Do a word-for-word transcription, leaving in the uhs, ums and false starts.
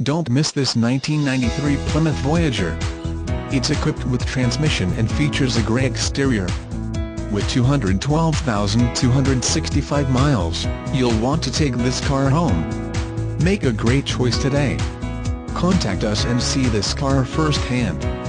Don't miss this nineteen ninety-three Plymouth Voyager. It's equipped with transmission and features a grey exterior. With two hundred twelve thousand two hundred sixty-five miles, you'll want to take this car home. Make a great choice today. Contact us and see this car firsthand.